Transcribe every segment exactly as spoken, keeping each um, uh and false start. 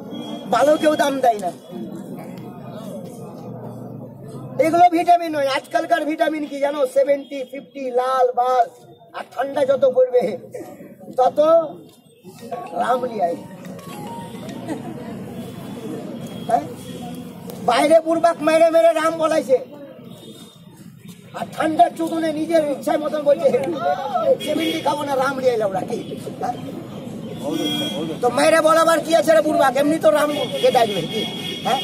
ভালো কেউ দাম দেয় না। এগুলো ভিটামিন নয়, আজকালকার ভিটামিন কি জানো? সেভেন্টি ফিফটি লাল বাস। আর ঠান্ডা যত পড়বে তত রামলিয়ায়। বাইরে বুড়বাক মেরে মেরে রাম বলাইছে, আর ঠান্ডার চুদনে নিজের ইচ্ছার মতন বলছে সেভেন্টি খাবো না, রাম লিয়াই লাউরা কি। তো মেরে বলাবার কি আছে রে বুড়বাক? এমনি তো রাম কেটে আসবে কি। হ্যাঁ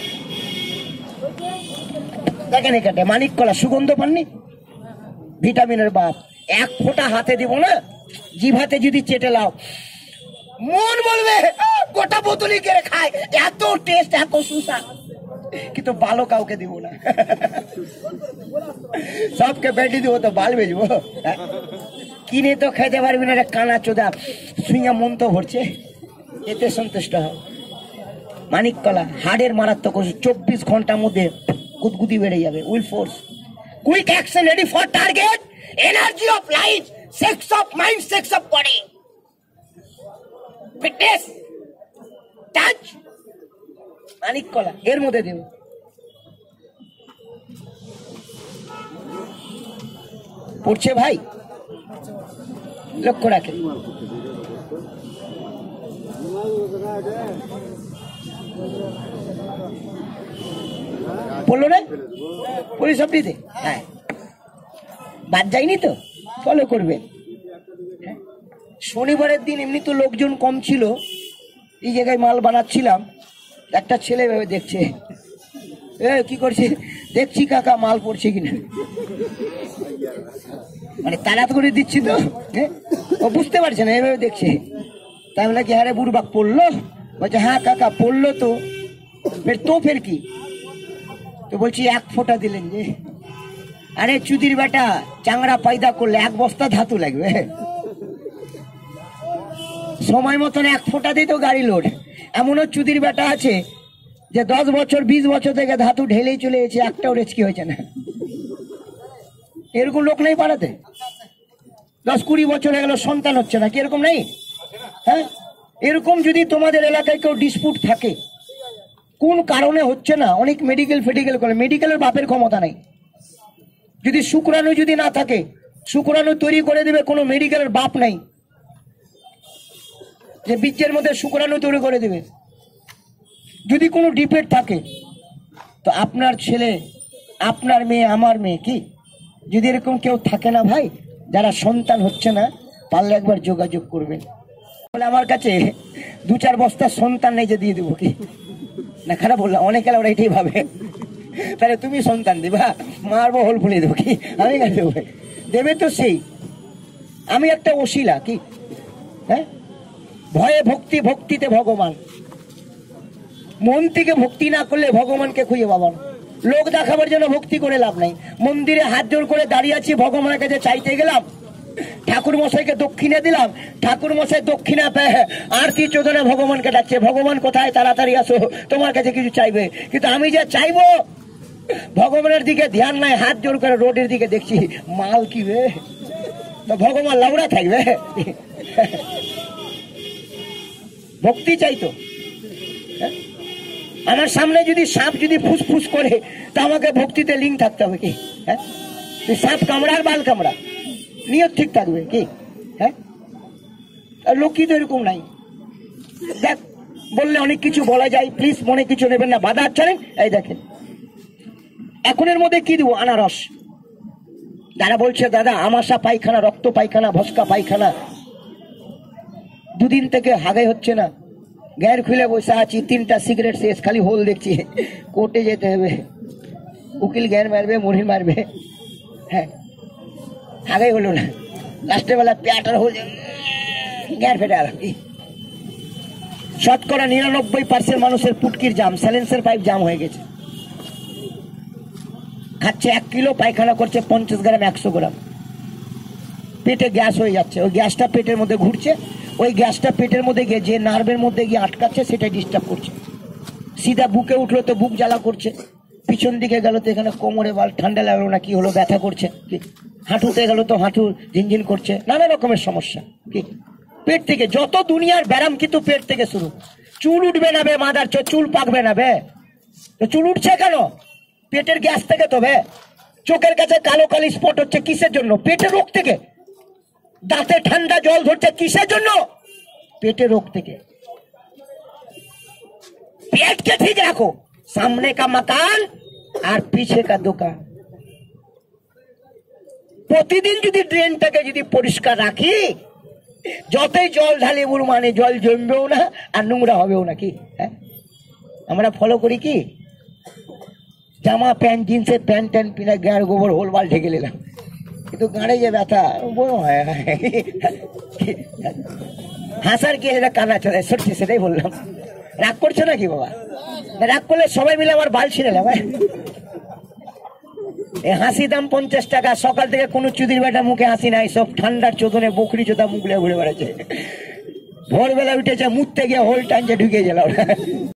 দেখেন এখানে মানিক কলা সুগন্ধ পাননি? ভিটামিনের বাপ। এক ফোঁটা হাতে দিব না, জিভ হাতে যদি চেটে লাও মন বলবে গোটা বোতলই কেড়ে খায়, এত টেস্ট এত সুস্বাদ। কিন্তু ভালো কাউকে দিব না, সবকে বেটি দিব তো বাল বেচবো। কিনে তো খেতে পারবি না রে কানা চোদা, শুইয়া মন তো ভরছে, এতে সন্তুষ্ট হও। মানিক কলা হাড়ের মারাত্মক ওষুধ, চব্বিশ ঘন্টার মধ্যে গুদগুদি বেড়ে যাবে। Will force, quick action, ready for target, energy of life, sex of mind, sex of body, fitness, touch. মানিক কলা এর মধ্যে দেব। পড়ছে ভাই, লক্ষ্য রাখে। পড়লো না পুলিশ আপনিতে? হ্যাঁ, বাদ যায়নি তো, ফলো করবে। শনিবারের দিন এমনি তো লোকজন কম ছিল, এই জায়গায় মাল বানাচ্ছিলাম, একটা ছেলে ভেবে দেখছে, এ কি করছে? দেখছি কাকা মাল পড়ছে কিনা, মানে তাড়া করে দিচ্ছি তো, ও বুঝতে পারছে না, এভাবে দেখছে। তাই বলে কি হ্যাঁ রে বুড়বাক পড়লো? বলছে হ্যাঁ কাকা পড়লো তো। ফের তো ফের কি? তো বলছি এক ফোঁটা দিলেন যে। আরে চুদির বেটা, চাংড়া পায়দা করলে এক বস্তা ধাতু লাগবে, সময় মতন এক ফোঁটা দিয়ে তো গাড়ি লোড। এমনও চুদির বেটা আছে যে দশ বছর বিশ বছর থেকে ধাতু ঢেলেই চলে গেছে, একটাও রেচকি হয়েছে না। এরকম লোক নেই পাড়াতে? দশ কুড়ি বছর হয়ে গেল সন্তান হচ্ছে না, কি এরকম নেই? হ্যাঁ, এরকম যদি তোমাদের এলাকায় কেউ ডিসপুট থাকে, কোন কারণে হচ্ছে না, অনেক মেডিকেল ফেডিকেল করে, মেডিকেলের বাপের ক্ষমতা নাই। যদি শুক্রাণু যদি না থাকে, শুক্রাণু তৈরি করে দেবে কোনো মেডিকেলের বাপ নাই যে বীর্যের মধ্যে শুক্রাণু তৈরি করে দেবে। যদি কোনো ডিফেক্ট থাকে, তো আপনার ছেলে, আপনার মেয়ে, আমার মেয়ে, কি যদি এরকম কেউ থাকে না ভাই, যারা সন্তান হচ্ছে না, পারলে একবার যোগাযোগ করবেন। বলে আমার কাছে দু চার বস্তা সন্তান নেই যে দিয়ে দেবো কি না? খারাপ বললাম, অনেকে ওরা এটাই ভাবে, তাহলে তুমি সন্তান দিবা, মারবো হোল ফুলে দেবো কি? আমি কেন দেবো? দেবে তো সেই, আমি একটা ওসিলা কি। হ্যাঁ, ভয়ে ভক্তি, ভক্তিতে ভগবান। মন থেকে ভক্তি না করলে ভগবানকে খুঁজে পাবেন। লোক দেখাবার জন্য ভক্তি করে লাভ নাই। মন্দিরে হাত জোর করে দাঁড়িয়ে আছি, ভগবানের কাছে চাইতে গেলাম, ঠাকুর মশাইকে দক্ষিণা দিলাম, ঠাকুর মশাই দক্ষিণা পেয়ে আরতি চোদনে ভগবানকে ডাকছে, ভগবান কোথায়, তাড়াতাড়ি আসো, তোমার কাছে কিছু চাইবে। কিন্তু আমি যা চাইবো ভগবানের দিকে ধ্যান নাই, হাত জোর করে রোডের দিকে দেখছি, মাল কি বে, তো ভগবান লাউড়া থাকবে? ভক্তি চাইতো। আমার সামনে যদি সাপ যদি ফুসফুস করে, তা আমাকে ভক্তিতে লিঙ্ক থাকতে হবে কি? হ্যাঁ, সাপ কামড়ার বাল কামড়া, নিয়ত ঠিক থাকবে কি? হ্যাঁ, লোকই তো এরকম নাই। দেখ, বললে অনেক কিছু বলা যায়, প্লিজ মনে কিছু নেবেন না, বাধা চলেন। এই দেখেন এখনের মধ্যে কি দিব? আনারস। যারা বলছে দাদা আমাশা পায়খানা, রক্ত পায়খানা, ভস্কা পায়খানা, দুদিন থেকে হাগে হচ্ছে না, গ্যার খুলে বসে আছি, তিনটা সিগারেট শেষ, খালি হোল দেখছি, কোর্টে যেতে হবে, উকিল গ্যার মারবে, মুড়ি মারবে। হ্যাঁ, হাগে হলো না, লাস্টের বেলা পেয়াটার হল, গ্যার ফেটে আর কি। শতকরা নিরানব্বই পার্সেন্ট মানুষের পুটকির জাম, সাইলেন্সের পাইপ জাম হয়ে গেছে। খাচ্ছে এক কিলো, পায়খানা করছে পঞ্চাশ গ্রাম, একশো গ্রাম, পেটে গ্যাস হয়ে যাচ্ছে। ওই গ্যাসটা পেটের মধ্যে ঘুরছে, ওই গ্যাসটা পেটের মধ্যে গিয়ে যে নার্ভের মধ্যে গিয়ে আটকাচ্ছে, সেটাই ডিস্টার্ব করছে। সিধা বুকে উঠলো তো বুক জ্বালা করছে, পিছন দিকে গেল তো এখানে কোমরে বাল, ঠান্ডা লাগলো না কি হলো, ব্যথা করছে কি, হাঁটুতে গেল তো হাঁটু ঝিনঝিন করছে, নানা রকমের সমস্যা কি। পেট থেকে যত দুনিয়ার ব্যারাম কিন্তু পেট থেকে শুরু। চুল উঠবে না বে মাদার চো, চুল পাকবে না বে। তো চুল উঠছে কেন? পেটের গ্যাস থেকে তো বে। চোখের কাছে কালো কালি স্পট হচ্ছে কিসের জন্য? পেটের রোগ থেকে। দাঁতে ঠান্ডা জল ধরছে কিসের জন্য? পেটের রোগ থেকে। पेट के ठीक रखो, सामने का मकान और पीछे का दुकान। प्रतिदिन যদি ড্রেনটাকে যদি পরিষ্কার রাখি, যতই জল ঢালি বুড় মানে জল জমবেও না আর নোংরা হবেও না। কি হ্যাঁ, আমরা ফলো করি কি? জামা প্যান্ট জিন্সের প্যান্ট ট্যান্ট পিনা গাড় গোবর হোলবাল ঢেকে নিলাম, কিন্তু গাড়ে যে ব্যথা বড় হয়। হাসার কি এটা কানা চলে সত্যি, সেটাই বললাম। রাগ করছো নাকি বাবা? রাগ করলে সবাই মিলে আমার বাল ছিঁড়ে নেবে। এই হাসি দাম পঞ্চাশ টাকা, সকাল থেকে কোনো চুদির বেটা মুখে হাসি নাই, সব ঠান্ডার চোদনে বকরি চোদা মুখলে ঘুরে বেড়াচ্ছে। ভোরবেলা উঠেছে মুততে গিয়ে হোল টানছে ঢুকে গেল।